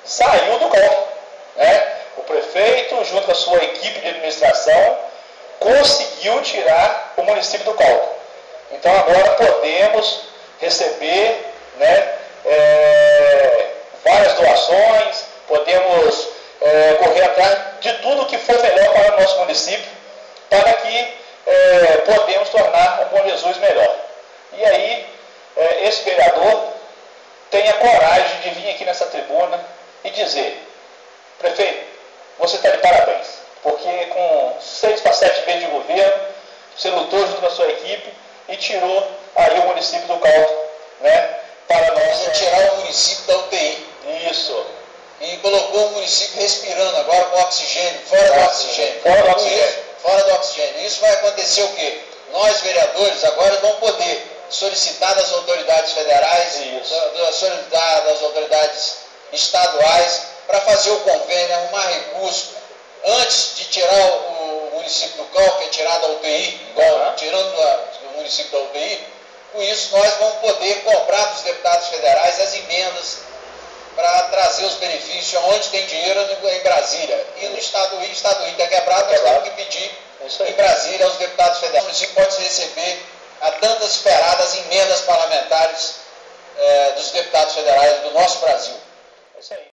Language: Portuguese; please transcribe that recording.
saiu do COL, né? O prefeito, junto com a sua equipe de administração, conseguiu tirar o município do COL. Então agora podemos receber, né, várias doações, podemos correr atrás de tudo que for melhor para o nosso município, para que podemos tornar o Bom Jesus melhor. E aí, esse vereador tenha coragem de vir aqui nessa tribuna e dizer: prefeito, você está de parabéns, porque com 6 para 7 meses de governo, você lutou junto com a sua equipe e tirou aí o município do COL, né, para nós tirar o município da UTI. Isso. E colocou o município respirando agora com oxigênio, fora do oxigênio. Fora do oxigênio. Fora do oxigênio. Isso vai acontecer o quê? Nós, vereadores, agora vamos poder solicitar das autoridades federais, solicitar das autoridades estaduais, para fazer o convênio, arrumar recurso, antes de tirar o município do COL, que é tirado da UTI, igual tirando o município da UTI. Com isso, nós vamos poder cobrar dos deputados federais as emendas para trazer os benefícios onde tem dinheiro em Brasília. E no Estado do Rio está quebrado, nós temos que pedir em Brasília aos deputados federais. O município pode receber a tantas esperadas emendas parlamentares dos deputados federais do nosso Brasil. É isso aí.